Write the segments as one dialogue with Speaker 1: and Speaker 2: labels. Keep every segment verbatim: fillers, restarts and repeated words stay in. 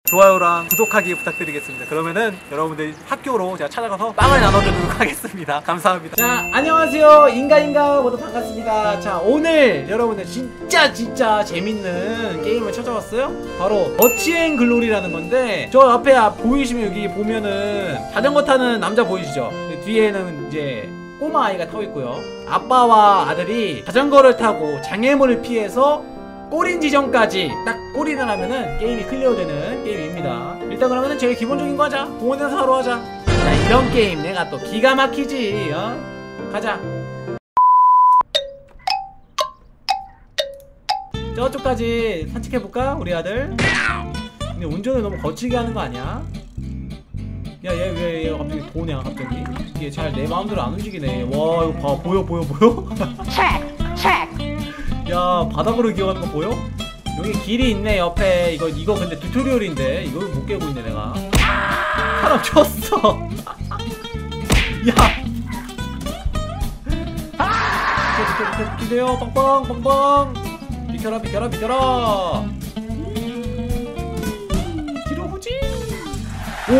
Speaker 1: 좋아요랑 구독하기 부탁드리겠습니다. 그러면은 여러분들 학교로 제가 찾아가서 빵을 나눠드리도록 하겠습니다. 감사합니다. 자, 안녕하세요. 인가인가 모두 반갑습니다. 자, 오늘 여러분들 진짜 진짜 재밌는 게임을 찾아왔어요. 바로 더치앤 글로리라는 건데, 저 앞에 보이시면 여기 보면은 자전거 타는 남자 보이시죠? 뒤에는 이제 꼬마 아이가 타고 있고요. 아빠와 아들이 자전거를 타고 장애물을 피해서 꼬린 지점까지 딱 꼬리를 하면은 게임이 클리어되는 게임입니다. 일단 그러면은 제일 기본적인 거 하자. 공원에서 하러 하자. 야, 이런 게임 내가 또 기가 막히지. 어? 가자. 저쪽까지 산책해볼까? 우리 아들. 근데 운전을 너무 거칠게 하는 거 아니야? 야, 얘 왜 얘 갑자기 도냐 갑자기? 이게 잘 내 마음대로 안 움직이네. 와, 이거 봐. 보여 보여 보여? 야, 바닥으로 기어가는 거 보여? 여기 길이 있네 옆에. 이거 이거 근데 튜토리얼인데 이거 못 깨고 있네 내가. 사람 쳤어. 야, 비켜 비켜 비켜 비켜요. 빵빵 빵빵. 비켜라 비켜라 비켜라. 뒤로 보지. 오,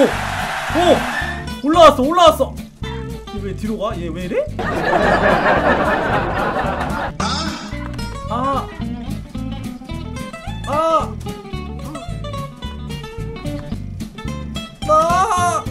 Speaker 1: 오, 올라왔어 올라왔어. 얘 왜 뒤로 가? 얘 왜 이래? 아, 아, 나,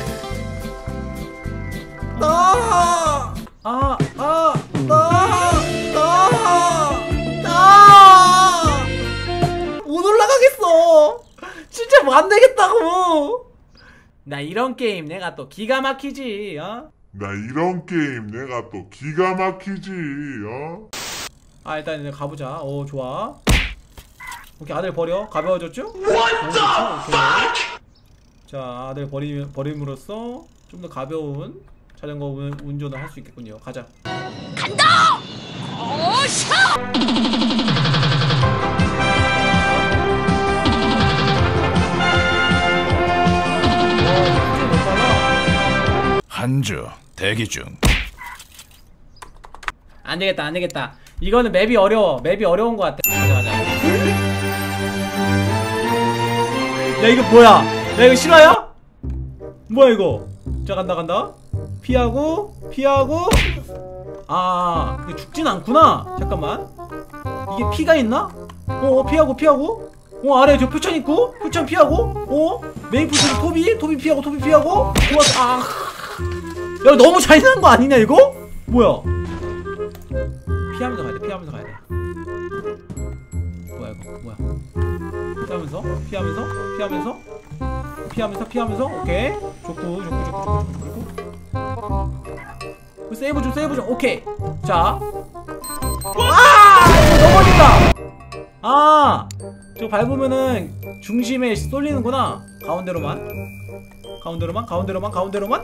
Speaker 1: 나, 아, 아, 나, 나, 나, 못 올라가겠어. 진짜 뭐 안 되겠다고. 나 이런 게임 내가 또 기가 막히지, 어?
Speaker 2: 나 이런 게임 내가 또 기가 막히지, 어?
Speaker 1: 아, 일단 이제 가보자. 오, 좋아. 오케이, 아들 버려. 가벼워졌죠? What the fuck? 자, 아들 버리, 버림으로써 좀 더 가벼운 자전거 운, 운전을 할 수 있겠군요. 가자. 간다! 오샤!
Speaker 3: 한주 대기 중.
Speaker 1: 안되겠다 안되겠다. 이거는 맵이 어려워. 맵이 어려운 것 같아. 가자 가자. 야, 이거 뭐야? 야, 이거 실화야? 뭐야 이거? 자, 간다 간다. 피하고 피하고. 아, 이게 죽진 않구나. 잠깐만, 이게 피가 있나? 어, 피하고 피하고. 어, 아래 저 표창 있고 표창 피하고. 어, 메이플 토비 토비 피하고 토비 피하고. 좋았어. 아, 야, 너무 잔인한 거 아니냐 이거? 뭐야? 피하면서 가야 돼. 피하면서 가야 돼. 뭐야 이거? 뭐야? 피하면서, 피하면서, 피하면서, 피하면서, 피하면서. 오케이. 좋고, 좋고, 좋고, 좋고, 좋고, 좋고. 세이브 좀, 세이브 좀. 오케이. 자. 아! 넘어진다. 아, 저 밟으면은 중심에 쏠리는구나. 가운데로만. 가운데로만, 가운데로만, 가운데로만.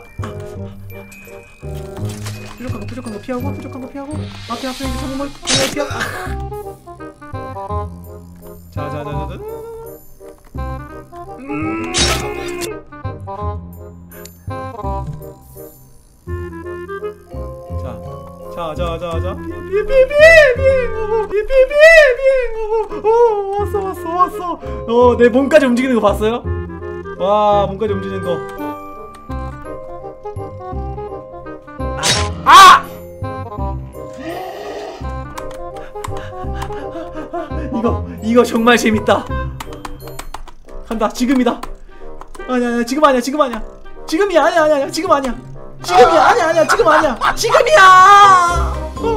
Speaker 1: 부족한 거, 부족한 거 피하고, 부족한 거 피하고. 앞에, 앞에, 이제 정말 피하고. 자, 자, 자, 자, 자. 음. 자, 자, 자, 자, 자. 피해, 피해, 피해, 피해, 피해, 피해, 피해, 피해. 어, 왔어, 왔어, 왔어. 어, 내 몸까지 움직이는 거 봤어요? 와, 몸까지 움직이는 거. 아! 이거 이거 정말 재밌다. 간다. 지금이다. 아니야, 아니야, 지금 아니야, 지금 아니야. 지금이야, 아니야, 아니야, 아니야, 지금 아니야. 지금이야, 아니야, 아니야, 지금 아니야. 지금이야.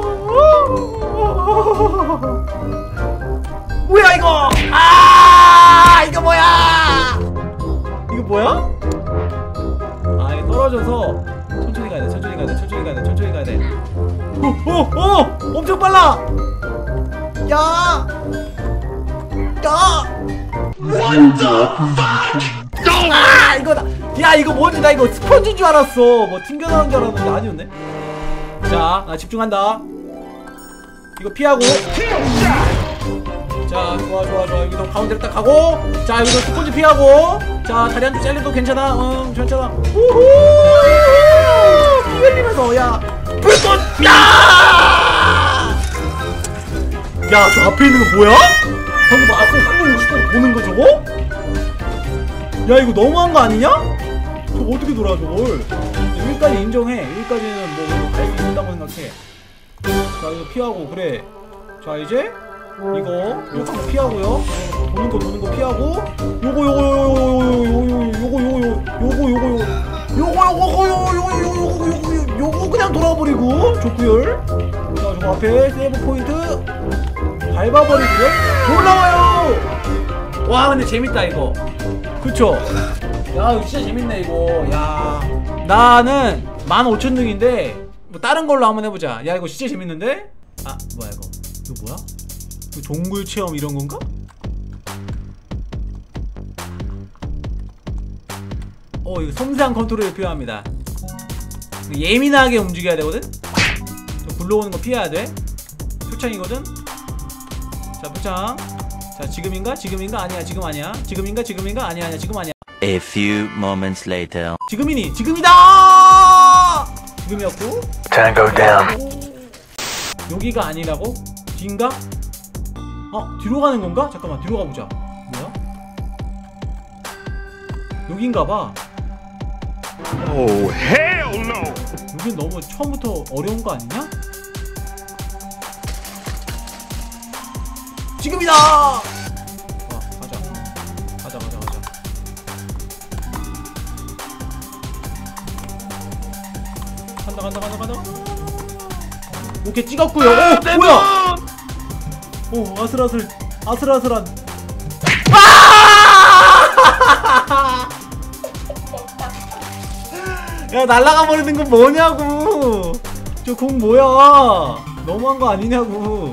Speaker 1: 뭐야 이거? 아, 이거 뭐야? 이거 뭐야? 아, 이거 떨어져서 천천히 가야 돼, 천천히 가야 돼, 천천히 가야 돼, 천천히 가야 돼. 오, 오, 오! 엄청 빨라! 야! 야! What the fuck! 아, 이거다! 야, 이거 뭐지? 나 이거 스펀지인 줄 알았어. 뭐 튕겨나온 줄 알았는데 아니었네? 자, 나 집중한다. 이거 피하고. 자, 좋아, 좋아, 좋아. 여기서 가운데로 딱 가고. 자, 여기서 스펀지 피하고. 자, 다리 한쪽 잘려도 괜찮아. 응, 괜찮아. 우후! 피 흘리면서, 야. 불꽃! 야! 야, 저 앞에 있는 거 뭐야? 방금 앞에 삼백육십 도 보는 거 저거? 야 이거 너무한 거 아니냐? 저거 어떻게 돌아 저걸? 여기까지 인정해. 여기까지는 뭐 갈 수 있다고 생각해. 자 이거 피하고 그래. 자 이제 이거 요거 피하고요. 도는 거 도는 거 피하고. 요거 요거 요거 요거 요거 요거 요거 요거 요거 요거 요거 요거 요거 요거 요거 그냥 돌아버리고 좋구열. 자 저거 앞에 세이브 포인트 밟아버리고요. 올라와요. 와 근데 재밌다 이거. 그쵸? 야 이거 진짜 재밌네 이거. 야 나는 만 오천 등인데 뭐 다른 걸로 한번 해보자. 야 이거 진짜 재밌는데? 아 뭐야 이거 이거 뭐야? 이거 동굴 체험 이런 건가? 어 이거 섬세한 컨트롤이 필요합니다. 예민하게 움직여야 되거든? 저 굴러오는 거 피해야 돼. 표창이거든? 자 표창. 자 지금인가? 지금인가? 아니야 지금 아니야. 지금인가? 지금인가? 아니야 아니야 지금 아니야.
Speaker 3: A few moments later.
Speaker 1: 지금이니? 지금이다! 지금이었고.
Speaker 3: Tango down.
Speaker 1: 여기가 아니라고? 뒤인가? 어? 뒤로 가는 건가? 잠깐만 뒤로 가보자. 뭐야? 여긴가봐.
Speaker 2: Oh, hell no!
Speaker 1: 여긴 너무 처음부터 어려운 거 아니냐? 지금이다! 와 가자 가자 가자 가자. 간다 간다 간다 간다. 오케이 찍었구요. 오 뭐야? 오 아슬아슬 아슬아슬한. 아! 야 날라가 버리는 건 뭐냐고. 저 공 뭐야? 너무한 거 아니냐고.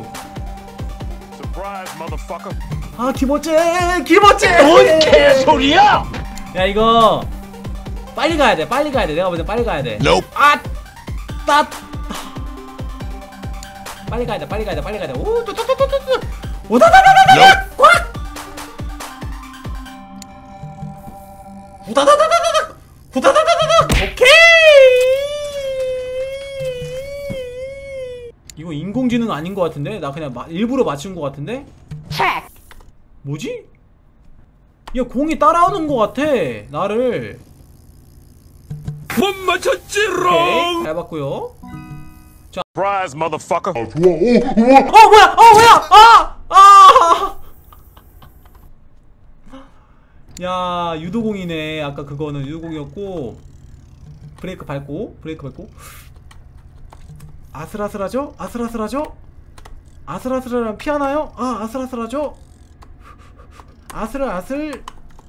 Speaker 1: 아 기모찌 기모찌.
Speaker 3: 뭔 개소리야?
Speaker 1: 야 이거 빨리 가야 돼. 빨리 가야 돼. 내가 볼 때 빨리 가야 돼.
Speaker 3: Nope.
Speaker 1: 아, 따. 빨리 가야 돼. 빨리 가야 돼. 빨리 가야 돼. 오, 또또또또또. 오다다다다다. 꽉. 오다다다다다. 오다다다다다. 오케이. 이거 인공지능 아닌 것 같은데? 나 그냥 마, 일부러 맞춘 것 같은데? 뭐지? 야 공이 따라오는 것 같아. 나를.
Speaker 3: 못 맞췄지롱.
Speaker 1: 잘 봤고요. 자.
Speaker 3: Surprise, motherfucker.
Speaker 2: 아, 좋아. 오, 우와.
Speaker 1: 어 뭐야? 어 뭐야? 아! 아! 야 유도공이네. 아까 그거는 유도공이었고. 브레이크 밟고 브레이크 밟고. 아슬아슬하죠? 아슬아슬하죠? 아슬아슬하면 피하나요? 아 아슬아슬하죠? 아슬아슬.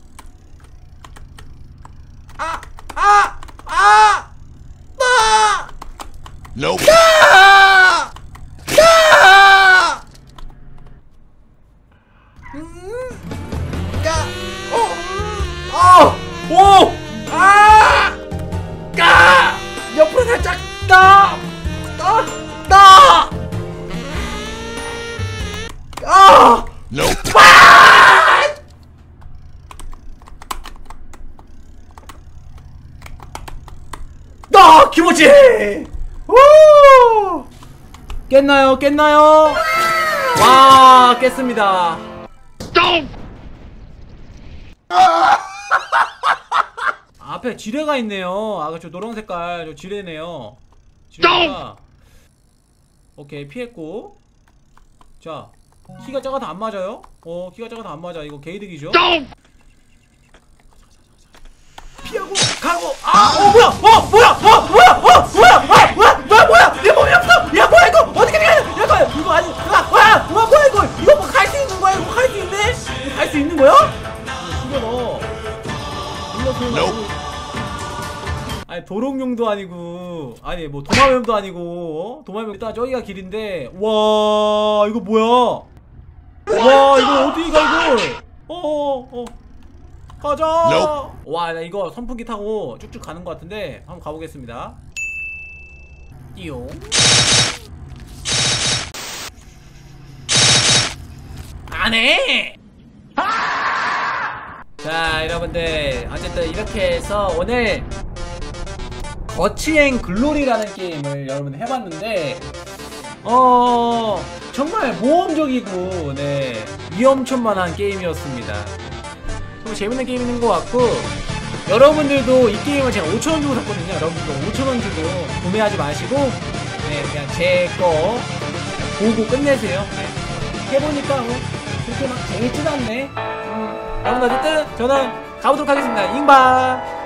Speaker 1: 아! 아! 아! 아!
Speaker 3: Nope.
Speaker 1: 아! 아! 음. 까. 어. 어. 오. 아! 까. 옆으로 살짝 따. 따. 따. 아!
Speaker 3: Nope.
Speaker 1: 아! 나 기모찌. 우! 깼나요? 깼나요? 와 깼습니다. 앞에 지뢰가 있네요. 아 저 노란 색깔 저 지뢰네요. 지뢰가. 오케이 피했고. 자 키가 작아도 안 맞아요? 어 키가 작아도 안 맞아. 이거 개이득이죠? 피하고 가고. 아 어 뭐야? 어 뭐야? 어 뭐야? 어 뭐야? 아 뭐야? 뭐야 뭐야? 내 몸이 없어. 야 뭐야 이거? 어떻게 피해? 야 이거 이거 아니. 아 뭐야? 뭐야 뭐야 이거? 이거 뭐 갈 수 있는 거야? 이거 갈 수 있네? 이거 갈 수 있는 거야? 이거 너. 이거 너. 아니 도롱뇽도 아니고 아니 뭐 도마뱀도 아니고 어? 도마뱀 일단 저기가 길인데 와 이거 뭐야? 와 이거 어디 가 이걸? 어어 어. 가자.
Speaker 3: Nope.
Speaker 1: 와 나 이거 선풍기 타고 쭉쭉 가는 것 같은데 한번 가보겠습니다. 띠용. 안해. 자 여러분들 어쨌든 이렇게 해서 오늘 거치행 글로리라는 게임을 여러분 해봤는데 어 정말 모험적이고 네 위험천만한 게임이었습니다. 또 재밌는 게임 있는 것 같고, 여러분들도 이 게임을 제가 오천 원 주고 샀거든요. 여러분들도 오천 원 주고 구매하지 마시고, 네, 그냥 제 거 보고 끝내세요. 네. 해보니까 뭐 그렇게 막 재밌지도 않네. 음, 여러분 어쨌든 저는 가보도록 하겠습니다. 잉바.